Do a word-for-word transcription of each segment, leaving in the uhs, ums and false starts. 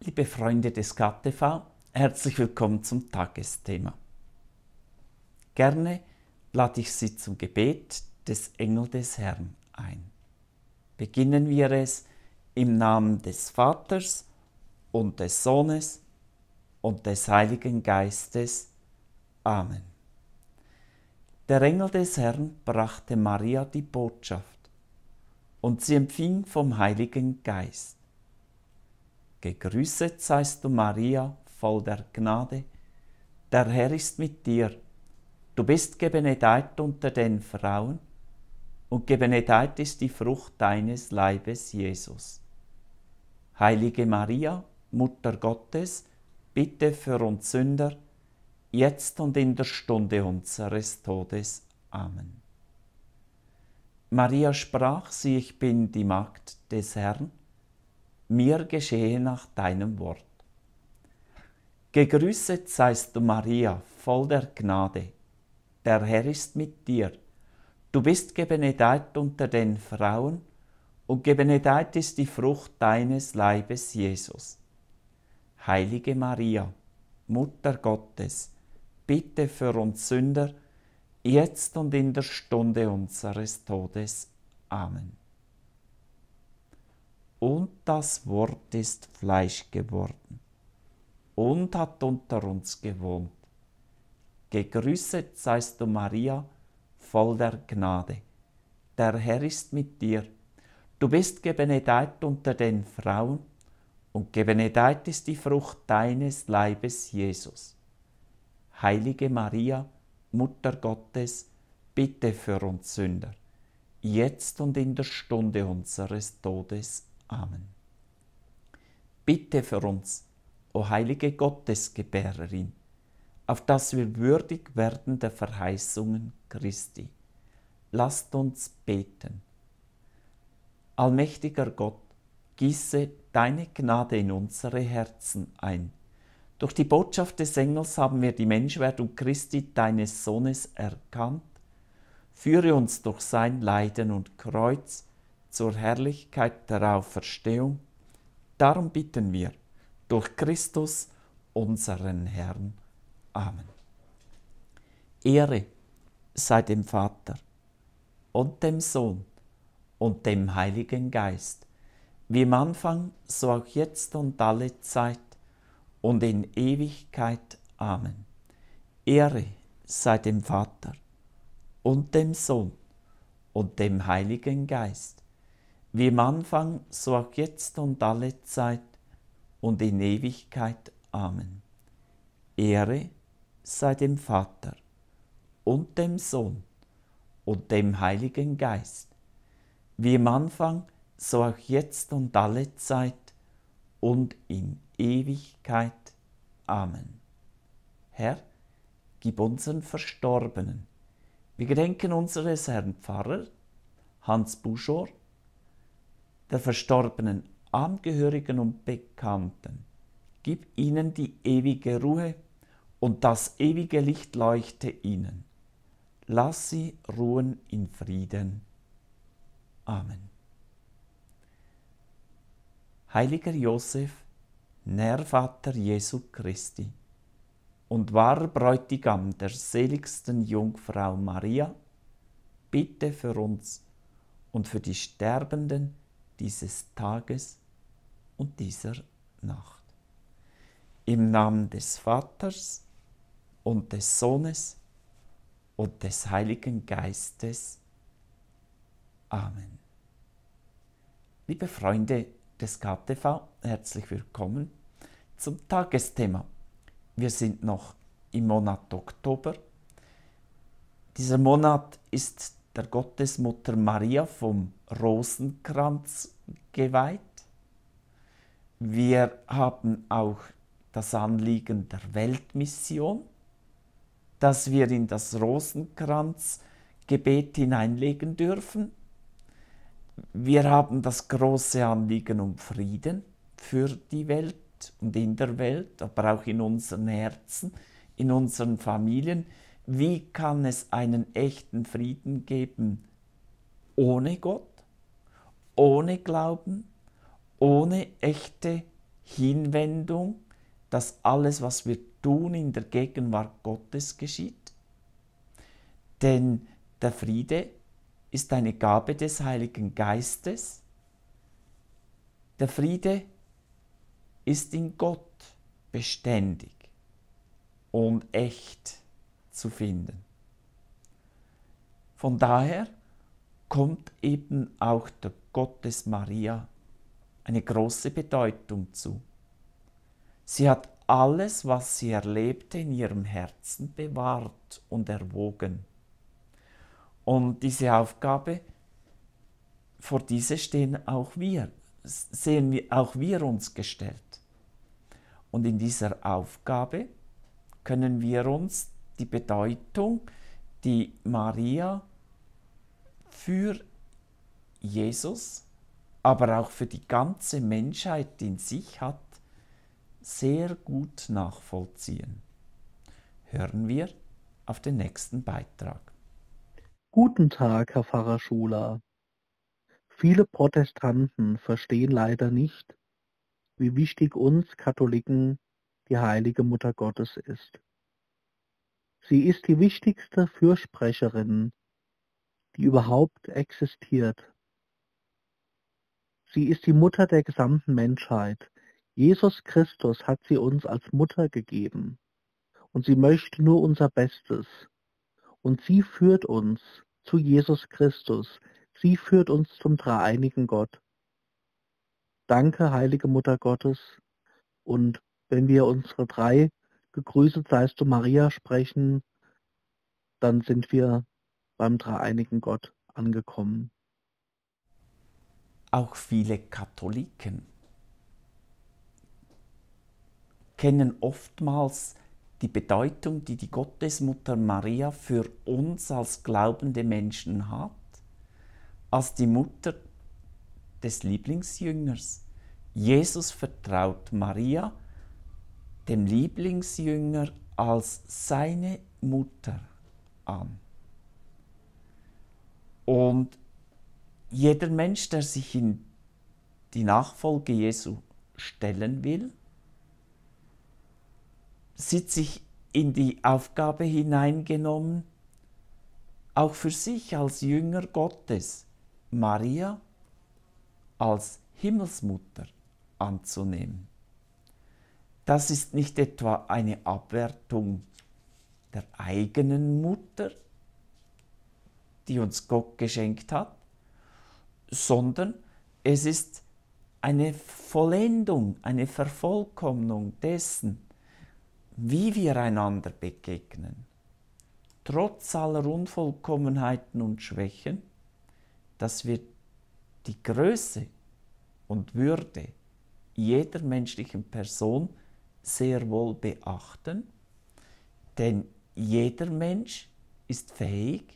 Liebe Freunde des K T V, herzlich willkommen zum Tagesthema. Gerne lade ich Sie zum Gebet des Engel des Herrn ein. Beginnen wir es im Namen des Vaters und des Sohnes und des Heiligen Geistes. Amen. Der Engel des Herrn brachte Maria die Botschaft, und sie empfing vom Heiligen Geist. Gegrüßet seist du, Maria, voll der Gnade, der Herr ist mit dir. Du bist gebenedeit unter den Frauen, und gebenedeit ist die Frucht deines Leibes, Jesus. Heilige Maria, Mutter Gottes, bitte für uns Sünder, jetzt und in der Stunde unseres Todes. Amen. Maria sprach, sieh, ich bin die Magd des Herrn, mir geschehe nach deinem Wort. Gegrüßet seist du, Maria, voll der Gnade, der Herr ist mit dir. Du bist gebenedeit unter den Frauen, und gebenedeit ist die Frucht deines Leibes, Jesus. Heilige Maria, Mutter Gottes, bitte für uns Sünder, jetzt und in der Stunde unseres Todes. Amen. Und das Wort ist Fleisch geworden und hat unter uns gewohnt. Gegrüßet seist du, Maria, voll der Gnade. Der Herr ist mit dir. Du bist gebenedeit unter den Frauen, und gebenedeit ist die Frucht deines Leibes, Jesus. Heilige Maria, Mutter Gottes, bitte für uns Sünder, jetzt und in der Stunde unseres Todes. Amen. Bitte für uns, o heilige Gottesgebärerin, auf dass wir würdig werden der Verheißungen Christi. Lasst uns beten. Allmächtiger Gott, gieße deine Gnade in unsere Herzen ein. Durch die Botschaft des Engels haben wir die Menschwerdung Christi, deines Sohnes, erkannt. Führe uns durch sein Leiden und Kreuz zur Herrlichkeit der Auferstehung. Darum bitten wir, durch Christus, unseren Herrn. Amen. Ehre sei dem Vater und dem Sohn und dem Heiligen Geist, wie im Anfang, so auch jetzt und alle Zeit und in Ewigkeit. Amen. Ehre sei dem Vater und dem Sohn und dem Heiligen Geist, wie im Anfang, so auch jetzt und alle Zeit und in Ewigkeit. Amen. Ehre sei dem Vater und dem Sohn und dem Heiligen Geist, wie im Anfang, so auch jetzt und alle Zeit und in Ewigkeit. Amen. Herr, gib unseren Verstorbenen. Wir gedenken unseres Herrn Pfarrer Hans Buschor, der verstorbenen Angehörigen und Bekannten. Gib ihnen die ewige Ruhe und das ewige Licht leuchte ihnen. Lass sie ruhen in Frieden. Amen. Heiliger Josef, Nährvater Jesu Christi und wahrer Bräutigam der seligsten Jungfrau Maria, bitte für uns und für die Sterbenden dieses Tages und dieser Nacht. Im Namen des Vaters und des Sohnes und des Heiligen Geistes. Amen. Liebe Freunde des K T V, herzlich willkommen zum Tagesthema. Wir sind noch im Monat Oktober. Dieser Monat ist der Gottesmutter Maria vom Rosenkranz geweiht. Wir haben auch das Anliegen der Weltmission, das wir in das Rosenkranzgebet hineinlegen dürfen. Wir haben das große Anliegen um Frieden für die Welt und in der Welt, aber auch in unseren Herzen, in unseren Familien. Wie kann es einen echten Frieden geben ohne Gott, ohne Glauben, ohne echte Hinwendung, dass alles, was wir tun, in der Gegenwart Gottes geschieht. Denn der Friede ist eine Gabe des Heiligen Geistes. Der Friede ist in Gott beständig und echt zu finden. Von daher kommt eben auch der Gottes Maria eine große Bedeutung zu. Sie hat alles, was sie erlebte, in ihrem Herzen bewahrt und erwogen. Und diese Aufgabe, vor diese stehen auch wir, sehen wir, auch wir uns gestellt. Und in dieser Aufgabe können wir uns die Bedeutung, die Maria für Jesus, aber auch für die ganze Menschheit in sich hat, sehr gut nachvollziehen. Hören wir auf den nächsten Beitrag. Guten Tag, Herr Pfarrer Schuler. Viele Protestanten verstehen leider nicht, wie wichtig uns Katholiken die heilige Mutter Gottes ist. Sie ist die wichtigste Fürsprecherin, die überhaupt existiert. Sie ist die Mutter der gesamten Menschheit. Jesus Christus hat sie uns als Mutter gegeben und sie möchte nur unser Bestes. Und sie führt uns zu Jesus Christus. Sie führt uns zum dreieinigen Gott. Danke, heilige Mutter Gottes. Und wenn wir unsere drei Gegrüßet seist du Maria sprechen, dann sind wir beim dreieinigen Gott angekommen. Auch viele Katholiken kennen oftmals die Bedeutung, die die Gottesmutter Maria für uns als glaubende Menschen hat, als die Mutter des Lieblingsjüngers. Jesus vertraut Maria, dem Lieblingsjünger, als seine Mutter an. Und jeder Mensch, der sich in die Nachfolge Jesu stellen will, sieht sich in die Aufgabe hineingenommen, auch für sich als Jünger Gottes Maria als Himmelsmutter anzunehmen. Das ist nicht etwa eine Abwertung der eigenen Mutter, die uns Gott geschenkt hat, sondern es ist eine Vollendung, eine Vervollkommnung dessen, wie wir einander begegnen, trotz aller Unvollkommenheiten und Schwächen, dass wir die Größe und Würde jeder menschlichen Person sehr wohl beachten, denn jeder Mensch ist fähig,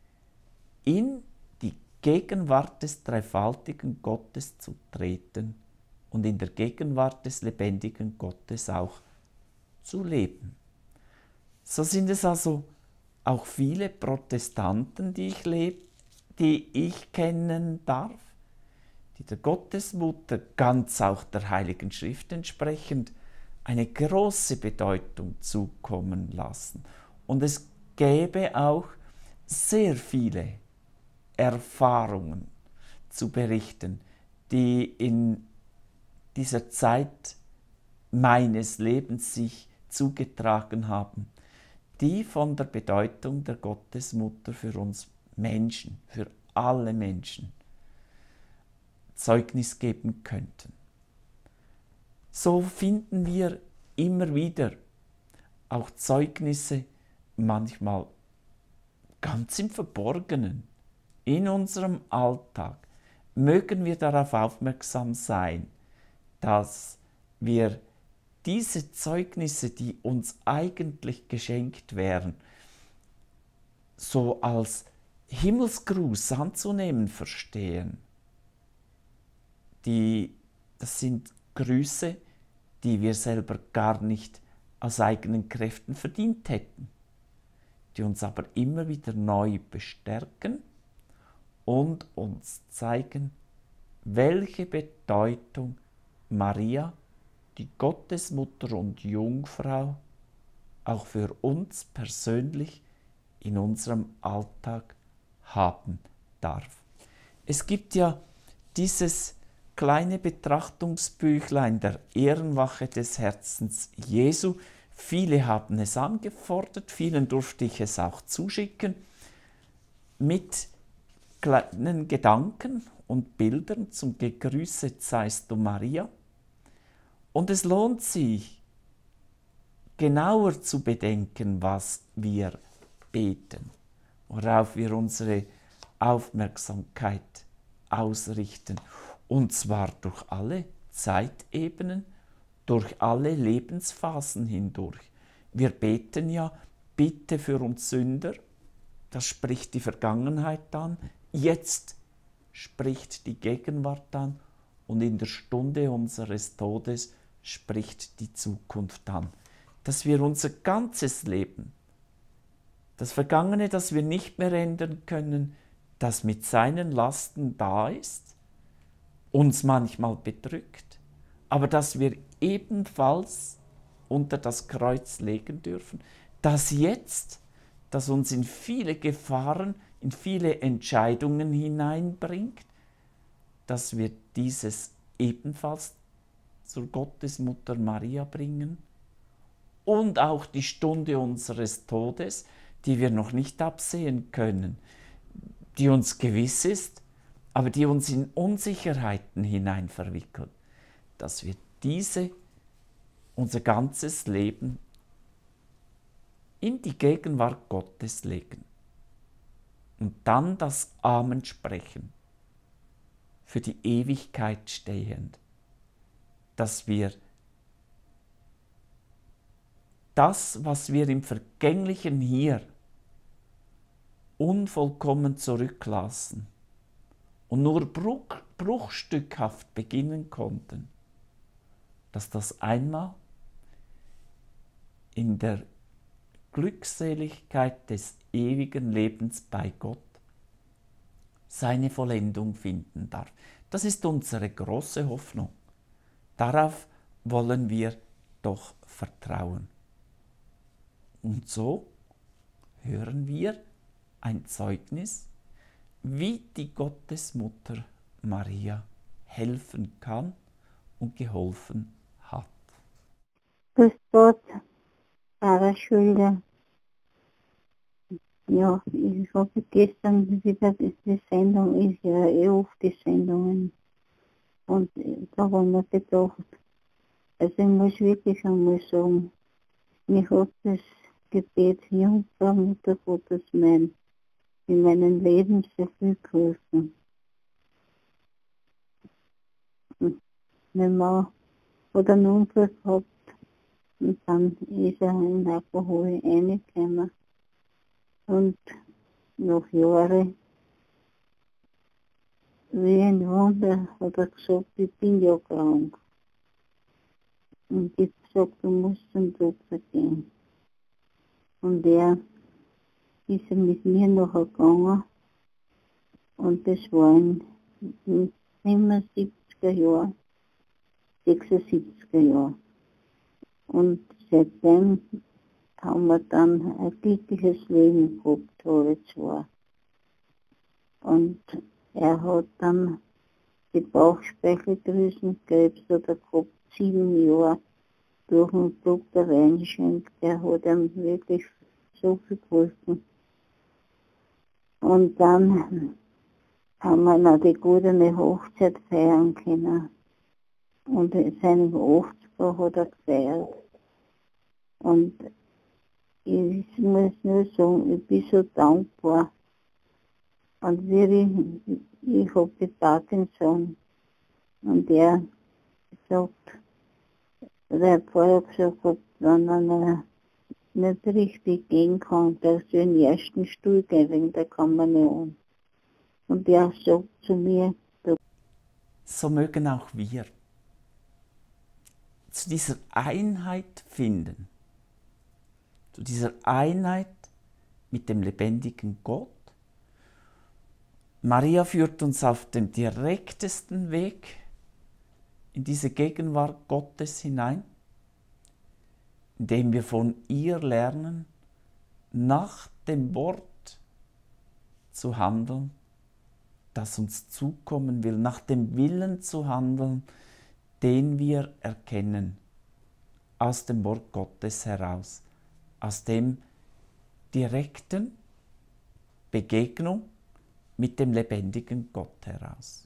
in die Gegenwart des dreifaltigen Gottes zu treten und in der Gegenwart des lebendigen Gottes auch zu leben. So sind es also auch viele Protestanten, die ich lebe, die ich kennen darf, die der Gottesmutter, ganz auch der Heiligen Schrift entsprechend, eine große Bedeutung zukommen lassen. Und es gäbe auch sehr viele Erfahrungen zu berichten, die in dieser Zeit meines Lebens sich zugetragen haben, die von der Bedeutung der Gottesmutter für uns Menschen, für alle Menschen Zeugnis geben könnten. So finden wir immer wieder auch Zeugnisse, manchmal ganz im Verborgenen, in unserem Alltag. Mögen wir darauf aufmerksam sein, dass wir diese Zeugnisse, die uns eigentlich geschenkt wären, so als Himmelsgruß anzunehmen verstehen. Die, das sind Grüße, die wir selber gar nicht aus eigenen Kräften verdient hätten, die uns aber immer wieder neu bestärken und uns zeigen, welche Bedeutung Maria die Gottesmutter und Jungfrau auch für uns persönlich in unserem Alltag haben darf. Es gibt ja dieses kleine Betrachtungsbüchlein der Ehrenwache des Herzens Jesu. Viele haben es angefordert, vielen durfte ich es auch zuschicken, mit kleinen Gedanken und Bildern zum Gegrüßet seist du Maria. Und es lohnt sich, genauer zu bedenken, was wir beten, worauf wir unsere Aufmerksamkeit ausrichten. Und zwar durch alle Zeitebenen, durch alle Lebensphasen hindurch. Wir beten ja, bitte für uns Sünder, das spricht die Vergangenheit an, jetzt spricht die Gegenwart an und in der Stunde unseres Todes spricht die Zukunft an. Dass wir unser ganzes Leben, das Vergangene, das wir nicht mehr ändern können, das mit seinen Lasten da ist, uns manchmal bedrückt, aber dass wir ebenfalls unter das Kreuz legen dürfen, das Jetzt, das uns in viele Gefahren, in viele Entscheidungen hineinbringt, dass wir dieses ebenfalls zur Gottesmutter Maria bringen und auch die Stunde unseres Todes, die wir noch nicht absehen können, die uns gewiss ist, aber die uns in Unsicherheiten hinein verwickelt, dass wir diese, unser ganzes Leben in die Gegenwart Gottes legen und dann das Amen sprechen, für die Ewigkeit stehend, dass wir das, was wir im Vergänglichen hier unvollkommen zurücklassen und nur bruch, bruchstückhaft beginnen konnten, dass das einmal in der Glückseligkeit des ewigen Lebens bei Gott seine Vollendung finden darf. Das ist unsere große Hoffnung. Darauf wollen wir doch vertrauen. Und so hören wir ein Zeugnis, wie die Gottesmutter Maria helfen kann und geholfen hat. Grüß Gott, Pfarrer Schüler. Ja, ich habe gestern wieder, die Sendung ist ja eh oft die Sendungen. Und da haben wir gedacht, also ich muss wirklich einmal sagen, mich hat das Gebet Jungfrau Mutter Gottes mein, in meinem Leben sehr viel geholfen. Mein Mann hat einen Unfall gehabt und dann ist er in Alkohol reingekommen. Und nach Jahren, wie ein Wunder, hat er gesagt, ich bin ja krank. Und ich habe gesagt, du musst zum Doktor gehen. Und er ist mit mir nachher gegangen. Und das war in den siebenundsiebziger Jahren, sechsundsiebziger Jahren. Und seitdem haben wir dann ein glückliches Leben gehabt, alle zwei. Und er hat dann die Bauchspeicheldrüsenkrebs hat er gehabt, sieben Jahre durch den Doktor Weinschenk, der hat ihm wirklich so viel geholfen. Und dann haben wir noch die goldene Hochzeit feiern können. Und seinen achtziger hat er gefeiert. Und ich muss nur sagen, ich bin so dankbar. Und wie ich, ich habe die Parkinson. Und der sagt, der Pfarrer gesagt hat, wenn er nicht richtig gehen kann, der soll in den ersten Stuhl gehen, wegen der kann man nicht an. Und der sagt zu mir, so mögen auch wir zu dieser Einheit finden, zu dieser Einheit mit dem lebendigen Gott. Maria führt uns auf dem direktesten Weg in diese Gegenwart Gottes hinein, indem wir von ihr lernen, nach dem Wort zu handeln, das uns zukommen will, nach dem Willen zu handeln, den wir erkennen, aus dem Wort Gottes heraus, aus dem direkten Begegnung mit dem lebendigen Gott heraus.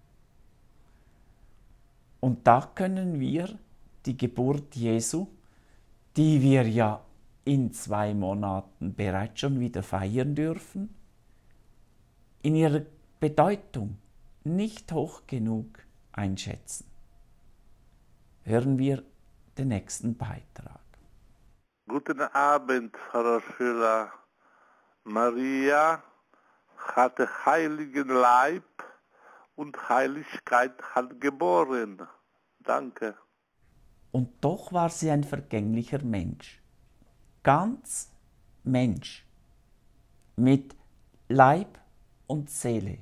Und da können wir die Geburt Jesu, die wir ja in zwei Monaten bereits schon wieder feiern dürfen, in ihrer Bedeutung nicht hoch genug einschätzen. Hören wir den nächsten Beitrag. Guten Abend, Frau Schüler. Maria hatte heiligen Leib und Heiligkeit hat geboren. Danke. Und doch war sie ein vergänglicher Mensch. Ganz Mensch. Mit Leib und Seele.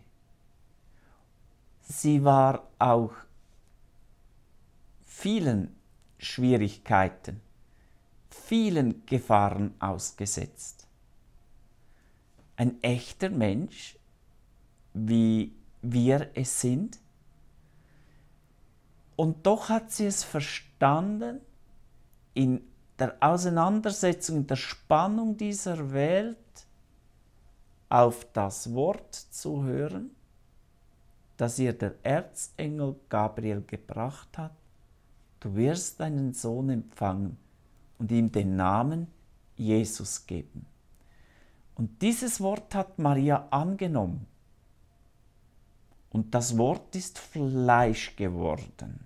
Sie war auch vielen Schwierigkeiten, vielen Gefahren ausgesetzt. Ein echter Mensch, wie wir es sind. Und doch hat sie es verstanden, in der Auseinandersetzung, in der Spannung dieser Welt auf das Wort zu hören, das ihr der Erzengel Gabriel gebracht hat. Du wirst einen Sohn empfangen und ihm den Namen Jesus geben. Und dieses Wort hat Maria angenommen. Und das Wort ist Fleisch geworden.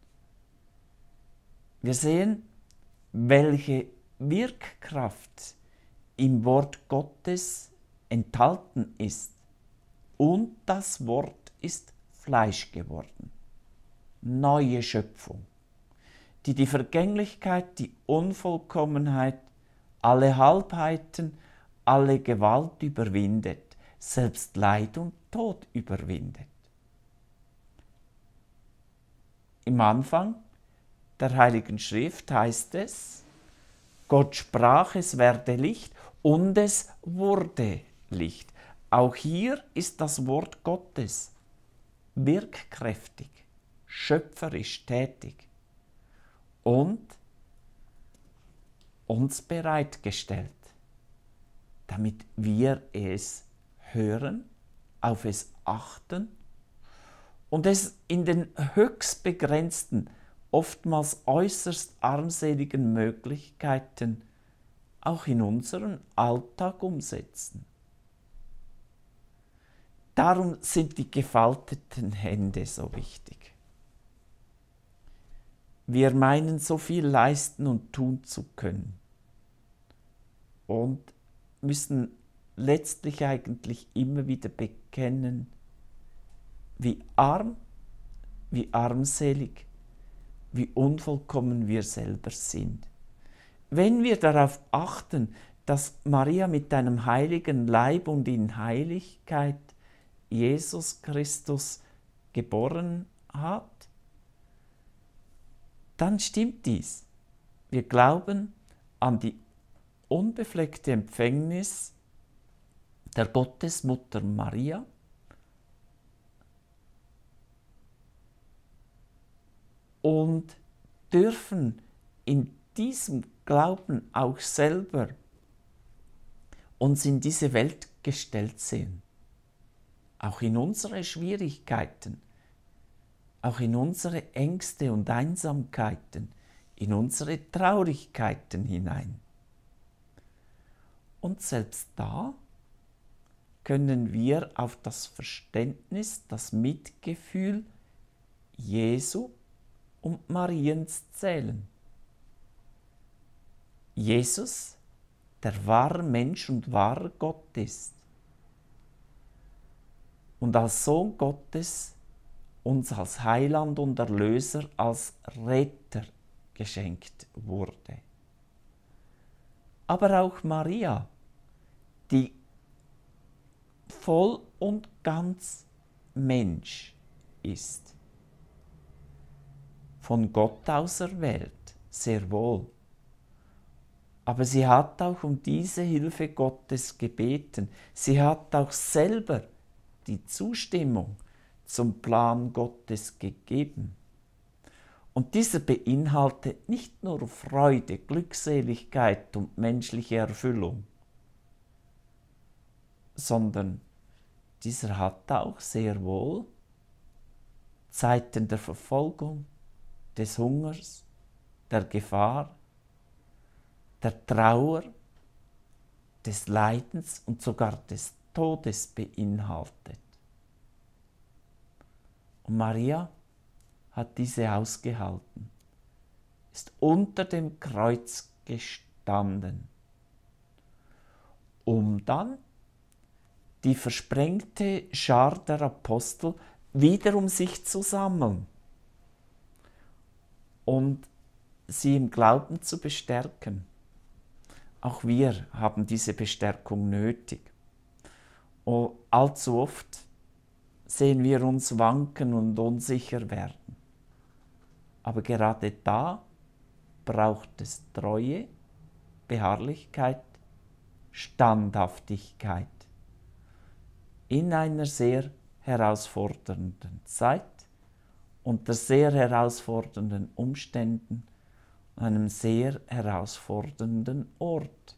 Wir sehen, welche Wirkkraft im Wort Gottes enthalten ist. Und das Wort ist Fleisch geworden. Neue Schöpfung, die die Vergänglichkeit, die Unvollkommenheit, alle Halbheiten, alle Gewalt überwindet, selbst Leid und Tod überwindet. Im Anfang der Heiligen Schrift heißt es, Gott sprach, es werde Licht und es wurde Licht. Auch hier ist das Wort Gottes wirkkräftig, schöpferisch tätig und uns bereitgestellt, damit wir es hören, auf es achten und es in den höchst begrenzten, oftmals äußerst armseligen Möglichkeiten auch in unseren Alltag umsetzen. Darum sind die gefalteten Hände so wichtig. Wir meinen, so viel leisten und tun zu können und müssen letztlich eigentlich immer wieder bekennen, wie arm, wie armselig, wie unvollkommen wir selber sind. Wenn wir darauf achten, dass Maria mit einem heiligen Leib und in Heiligkeit Jesus Christus geboren hat, dann stimmt dies. Wir glauben an die unbefleckte Empfängnis der Gottesmutter Maria und dürfen in diesem Glauben auch selber uns in diese Welt gestellt sehen. Auch in unsere Schwierigkeiten, auch in unsere Ängste und Einsamkeiten, in unsere Traurigkeiten hinein. Und selbst da können wir auf das Verständnis, das Mitgefühl Jesu und Mariens zählen. Jesus, der wahre Mensch und wahrer Gott ist und als Sohn Gottes uns als Heiland und Erlöser, als Retter geschenkt wurde. Aber auch Maria, die voll und ganz Mensch ist. von Gott auserwählt, sehr wohl. Aber sie hat auch um diese Hilfe Gottes gebeten. Sie hat auch selber die Zustimmung zum Plan Gottes gegeben. Und dieser beinhaltet nicht nur Freude, Glückseligkeit und menschliche Erfüllung, sondern dieser hat auch sehr wohl Zeiten der Verfolgung, des Hungers, der Gefahr, der Trauer, des Leidens und sogar des Todes beinhaltet. Und Maria hat diese ausgehalten, ist unter dem Kreuz gestanden, um dann die versprengte Schar der Apostel wieder um sich zu sammeln und sie im Glauben zu bestärken. Auch wir haben diese Bestärkung nötig. Und allzu oft sehen wir uns wanken und unsicher werden. Aber gerade da braucht es Treue, Beharrlichkeit, Standhaftigkeit in einer sehr herausfordernden Zeit, unter sehr herausfordernden Umständen, an einem sehr herausfordernden Ort.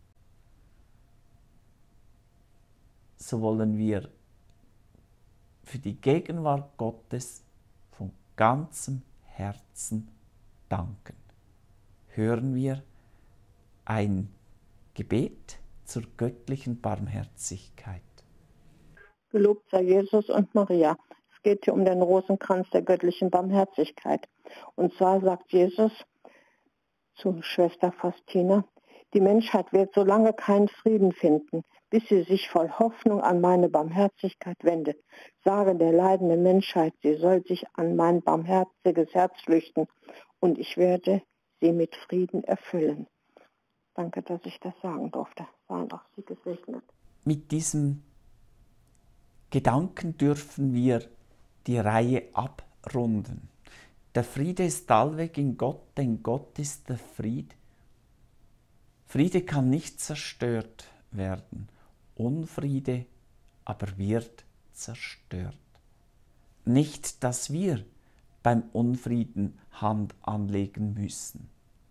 So wollen wir für die Gegenwart Gottes von ganzem Herzen danken. Hören wir ein Gebet zur göttlichen Barmherzigkeit. Gelobt sei Jesus und Maria. Es geht hier um den Rosenkranz der göttlichen Barmherzigkeit. Und zwar sagt Jesus zu Schwester Faustina, die Menschheit wird so lange keinen Frieden finden, bis sie sich voll Hoffnung an meine Barmherzigkeit wendet. Sage der leidenden Menschheit, sie soll sich an mein barmherziges Herz flüchten und ich werde sie mit Frieden erfüllen. Danke, dass ich das sagen durfte. Seien auch Sie gesegnet. Mit diesem Gedanken dürfen wir die Reihe abrunden. Der Friede ist allweg in Gott, denn Gott ist der Fried. Friede kann nicht zerstört werden. Unfriede aber wird zerstört. Nicht, dass wir beim Unfrieden Hand anlegen müssen,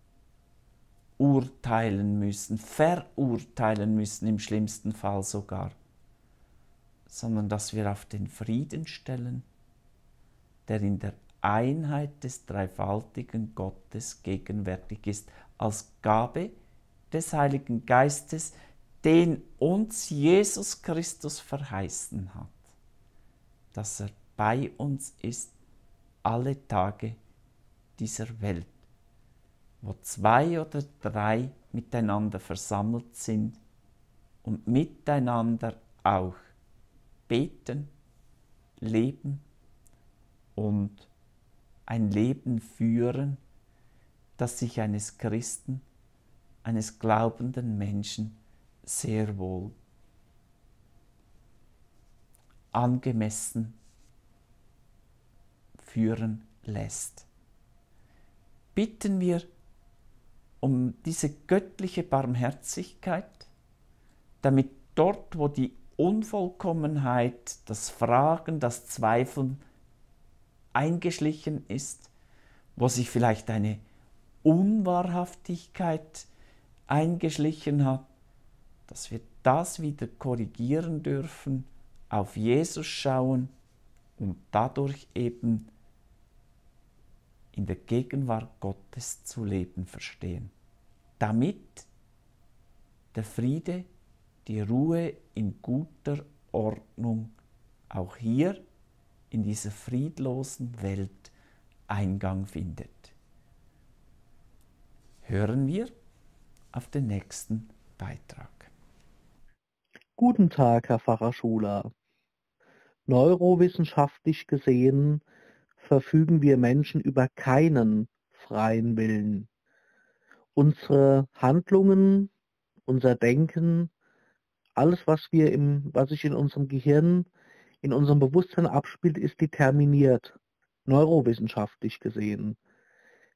urteilen müssen, verurteilen müssen, im schlimmsten Fall sogar, sondern dass wir auf den Frieden stellen, der in der Einheit des dreifaltigen Gottes gegenwärtig ist, als Gabe des Heiligen Geistes, den uns Jesus Christus verheißen hat, dass er bei uns ist alle Tage dieser Welt, wo zwei oder drei miteinander versammelt sind und miteinander auch beten, leben und ein Leben führen, das sich eines Christen, eines glaubenden Menschen sehr wohl angemessen führen lässt. Bitten wir um diese göttliche Barmherzigkeit, damit dort, wo die Unvollkommenheit, das Fragen, das Zweifeln eingeschlichen ist, wo sich vielleicht eine Unwahrhaftigkeit eingeschlichen hat, dass wir das wieder korrigieren dürfen, auf Jesus schauen und dadurch eben in der Gegenwart Gottes zu leben verstehen, damit der Friede, die Ruhe in guter Ordnung auch hier in dieser friedlosen Welt Eingang findet. Hören wir auf den nächsten Beitrag. Guten Tag, Herr Pfarrer Schuler. Neurowissenschaftlich gesehen verfügen wir Menschen über keinen freien Willen. Unsere Handlungen, unser Denken, alles, was wir im, was sich in unserem Gehirn, in unserem Bewusstsein abspielt, ist determiniert, neurowissenschaftlich gesehen.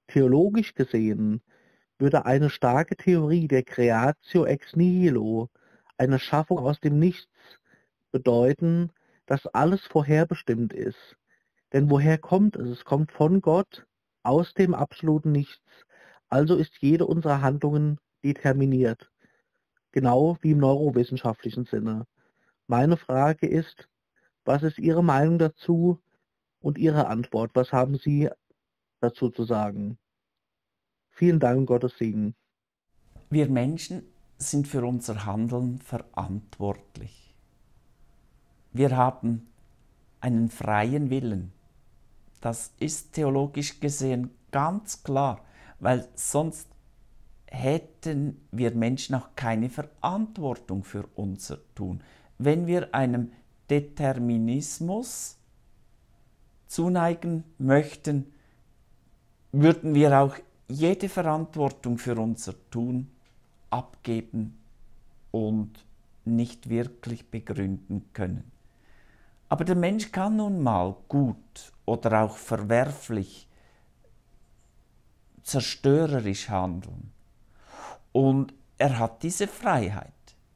Theologisch gesehen würde eine starke Theorie der Creatio ex nihilo, eine Schaffung aus dem Nichts, bedeuten, dass alles vorherbestimmt ist. Denn woher kommt es? Es kommt von Gott, aus dem absoluten Nichts. Also ist jede unserer Handlungen determiniert, genau wie im neurowissenschaftlichen Sinne. Meine Frage ist, was ist Ihre Meinung dazu und Ihre Antwort? Was haben Sie dazu zu sagen? Vielen Dank, Gottes Segen. Wir Menschen sind für unser Handeln verantwortlich. Wir haben einen freien Willen. Das ist theologisch gesehen ganz klar, weil sonst hätten wir Menschen auch keine Verantwortung für unser Tun. Wenn wir einem Determinismus zuneigen möchten, würden wir auch jede Verantwortung für unser Tun abgeben und nicht wirklich begründen können. Aber der Mensch kann nun mal gut oder auch verwerflich, zerstörerisch handeln. Und er hat diese Freiheit.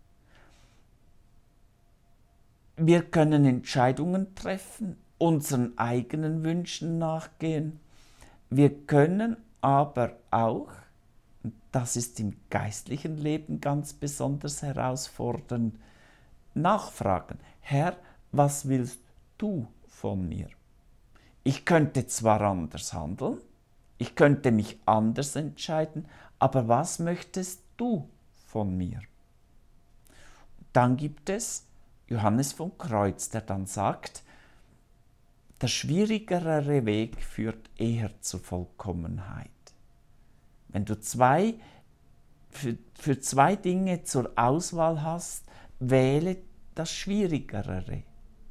Wir können Entscheidungen treffen, unseren eigenen Wünschen nachgehen. Wir können aber auch, das ist im geistlichen Leben ganz besonders herausfordernd, nachfragen: Herr, was willst du von mir? Ich könnte zwar anders handeln, ich könnte mich anders entscheiden, aber was möchtest du von mir? Dann gibt es Johannes vom Kreuz, der dann sagt, der schwierigere Weg führt eher zur Vollkommenheit. Wenn du zwei, für, für zwei Dinge zur Auswahl hast, wähle das Schwierigere.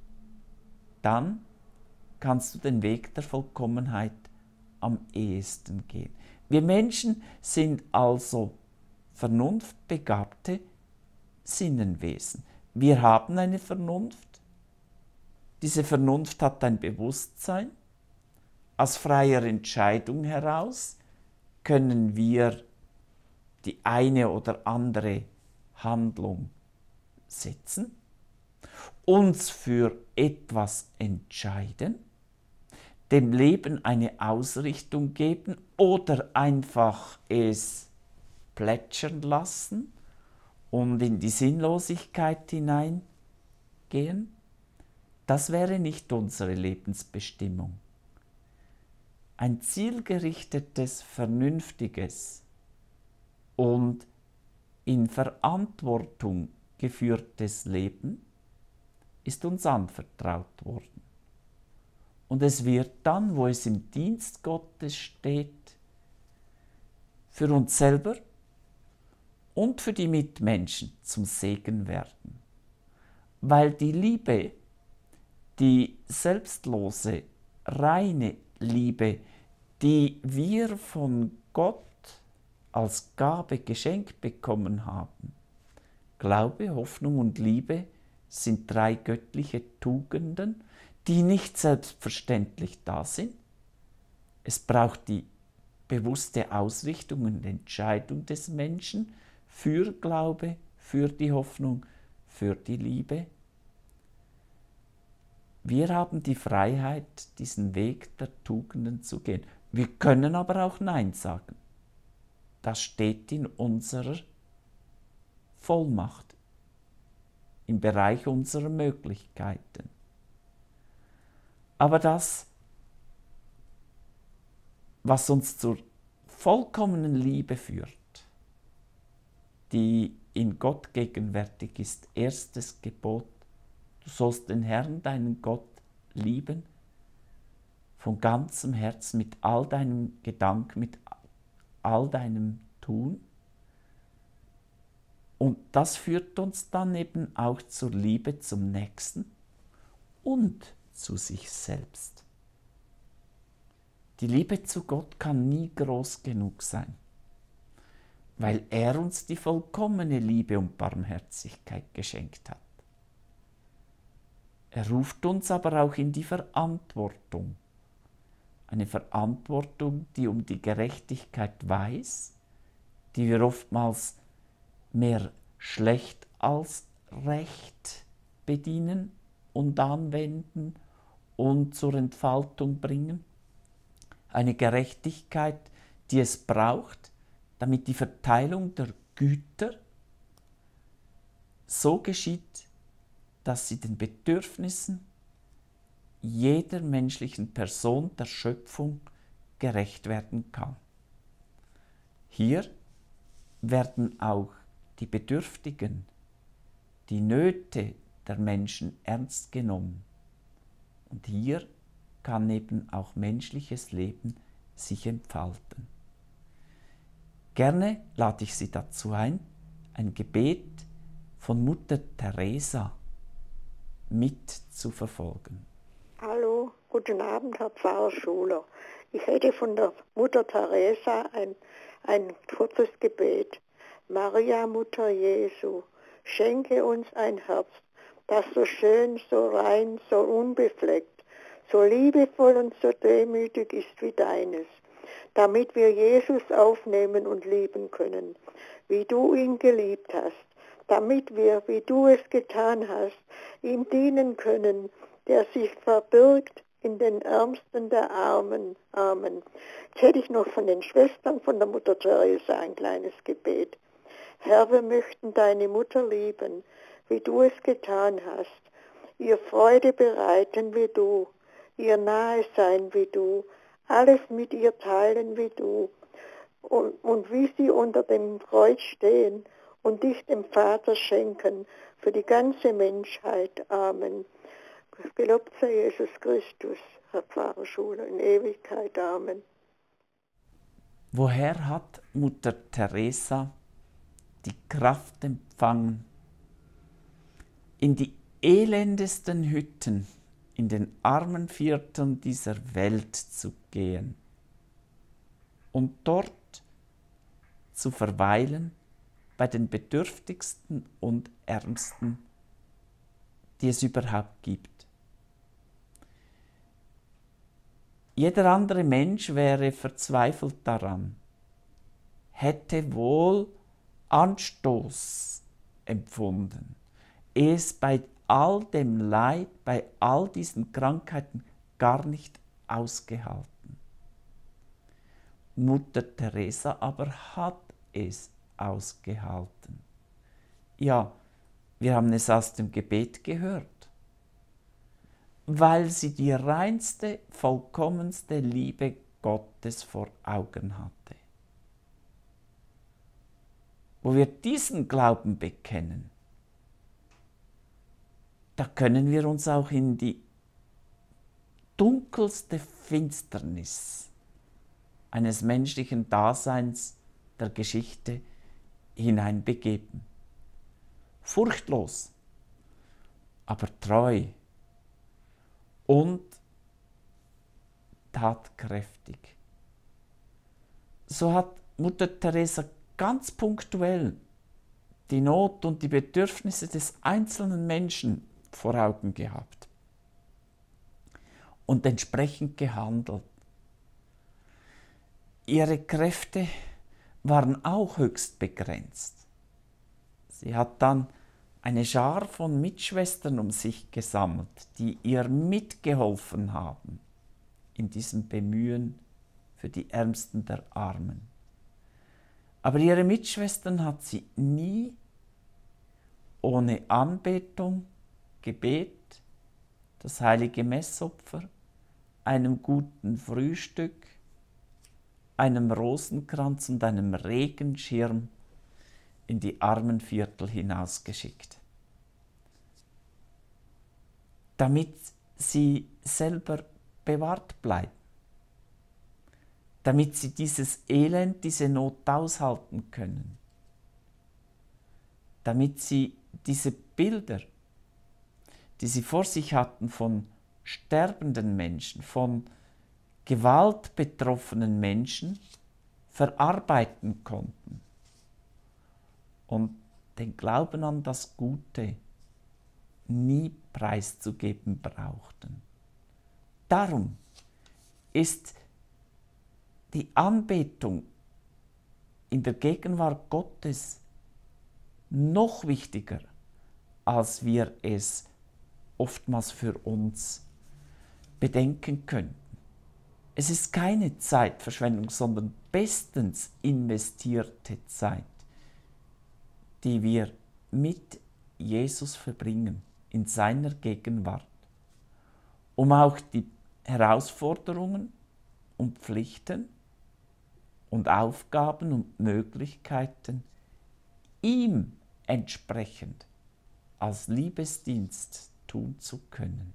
Dann kannst du den Weg der Vollkommenheit am ehesten gehen. Wir Menschen sind also vernunftbegabte Sinnenwesen. Wir haben eine Vernunft. Diese Vernunft hat ein Bewusstsein. Aus freier Entscheidung heraus können wir die eine oder andere Handlung setzen, uns für etwas entscheiden, dem Leben eine Ausrichtung geben oder einfach es plätschern lassen und in die Sinnlosigkeit hineingehen. Das wäre nicht unsere Lebensbestimmung. Ein zielgerichtetes, vernünftiges und in Verantwortung geführtes Leben ist uns anvertraut worden. Und es wird dann, wo es im Dienst Gottes steht, für uns selber und für die Mitmenschen zum Segen werden. Weil die Liebe, die selbstlose, reine Liebe, die wir von Gott als Gabe geschenkt bekommen haben. Glaube, Hoffnung und Liebe sind drei göttliche Tugenden, die nicht selbstverständlich da sind. Es braucht die bewusste Ausrichtung und Entscheidung des Menschen für Glaube, für die Hoffnung, für die Liebe. Wir haben die Freiheit, diesen Weg der Tugenden zu gehen. Wir können aber auch Nein sagen. Das steht in unserer Vollmacht, im Bereich unserer Möglichkeiten. Aber das, was uns zur vollkommenen Liebe führt, die in Gott gegenwärtig ist, erstes Gebot: Du sollst den Herrn, deinen Gott, lieben, von ganzem Herzen, mit all deinem Gedanken, mit all deinem Tun. Und das führt uns dann eben auch zur Liebe zum Nächsten und zu sich selbst. Die Liebe zu Gott kann nie groß genug sein, weil er uns die vollkommene Liebe und Barmherzigkeit geschenkt hat. Er ruft uns aber auch in die Verantwortung, eine Verantwortung, die um die Gerechtigkeit weiß, die wir oftmals mehr schlecht als recht bedienen und anwenden und zur Entfaltung bringen. Eine Gerechtigkeit, die es braucht, damit die Verteilung der Güter so geschieht, dass sie den Bedürfnissen jeder menschlichen Person der Schöpfung gerecht werden kann. Hier werden auch die Bedürftigen, die Nöte der Menschen ernst genommen. Und hier kann eben auch menschliches Leben sich entfalten. Gerne lade ich Sie dazu ein, ein Gebet von Mutter Teresa mit zu verfolgen. Hallo, guten Abend, Herr Pfarrer Schuler. Ich hätte von der Mutter Teresa ein, ein kurzes Gebet. Maria, Mutter Jesu, schenke uns ein Herz, das so schön, so rein, so unbefleckt, so liebevoll und so demütig ist wie deines, damit wir Jesus aufnehmen und lieben können, wie du ihn geliebt hast, damit wir, wie du es getan hast, ihm dienen können, der sich verbirgt in den Ärmsten der Armen. Amen. Jetzt hätte ich noch von den Schwestern von der Mutter Teresa ein kleines Gebet. Herr, wir möchten deine Mutter lieben, wie du es getan hast, ihr Freude bereiten wie du, ihr nahe sein wie du, alles mit ihr teilen wie du, und, und wie sie unter dem Kreuz stehen und dich dem Vater schenken für die ganze Menschheit. Amen. Gelobt sei Jesus Christus, Herr Pfarrer Schuler, in Ewigkeit. Amen. Woher hat Mutter Teresa die Kraft empfangen, in die elendesten Hütten, in den armen Vierteln dieser Welt zu gehen und dort zu verweilen bei den Bedürftigsten und Ärmsten, die es überhaupt gibt? Jeder andere Mensch wäre verzweifelt daran, hätte wohl Anstoß empfunden, es bei all dem Leid, bei all diesen Krankheiten gar nicht ausgehalten. Mutter Teresa aber hat es ausgehalten. Ja, wir haben es aus dem Gebet gehört. Weil sie die reinste, vollkommenste Liebe Gottes vor Augen hatte. Wo wir diesen Glauben bekennen, da können wir uns auch in die dunkelste Finsternis eines menschlichen Daseins der Geschichte hineinbegeben. Furchtlos, aber treu und tatkräftig. So hat Mutter Teresa ganz punktuell die Not und die Bedürfnisse des einzelnen Menschen vor Augen gehabt und entsprechend gehandelt. Ihre Kräfte waren auch höchst begrenzt. Sie hat dann eine Schar von Mitschwestern um sich gesammelt, die ihr mitgeholfen haben in diesem Bemühen für die Ärmsten der Armen. Aber ihre Mitschwestern hat sie nie ohne Anbetung, Gebet, das heilige Messopfer, einem guten Frühstück, einem Rosenkranz und einem Regenschirm in die Armenviertel hinausgeschickt, damit sie selber bewahrt bleiben, damit sie dieses Elend, diese Not aushalten können, damit sie diese Bilder, die sie vor sich hatten von sterbenden Menschen, von gewaltbetroffenen Menschen, verarbeiten konnten und den Glauben an das Gute nie preiszugeben brauchten. Darum ist die Anbetung in der Gegenwart Gottes noch wichtiger, als wir es oftmals für uns bedenken könnten. Es ist keine Zeitverschwendung, sondern bestens investierte Zeit, die wir mit Jesus verbringen, in seiner Gegenwart, um auch die Herausforderungen und Pflichten und Aufgaben und Möglichkeiten ihm entsprechend als Liebesdienst tun zu können.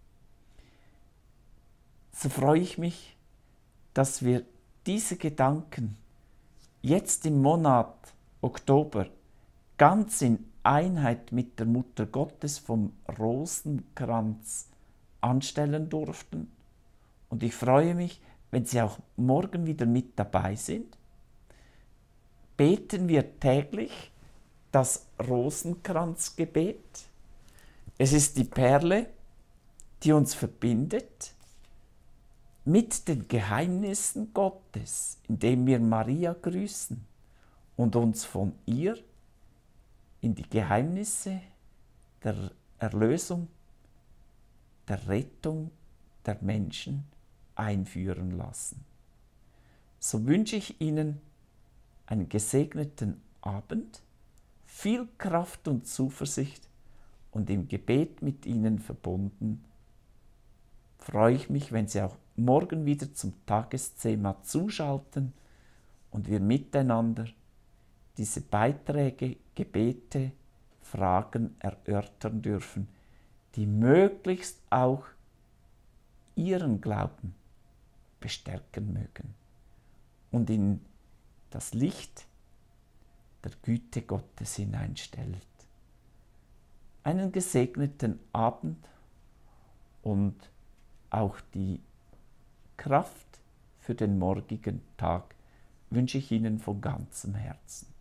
So freue ich mich, dass wir diese Gedanken jetzt im Monat Oktober ganz in Einheit mit der Mutter Gottes vom Rosenkranz anstellen durften. Und ich freue mich, wenn Sie auch morgen wieder mit dabei sind. Beten wir täglich das Rosenkranzgebet. Es ist die Perle, die uns verbindet mit den Geheimnissen Gottes, indem wir Maria grüßen und uns von ihr in die Geheimnisse der Erlösung, der Rettung der Menschen einführen lassen. So wünsche ich Ihnen einen gesegneten Abend, viel Kraft und Zuversicht und im Gebet mit Ihnen verbunden freue ich mich, wenn Sie auch morgen wieder zum Tagesthema zuschalten und wir miteinander diese Beiträge, Gebete, Fragen erörtern dürfen, die möglichst auch Ihren Glauben bestärken mögen und in das Licht der Güte Gottes hineinstellt. Einen gesegneten Abend und auch die Kraft für den morgigen Tag wünsche ich Ihnen von ganzem Herzen.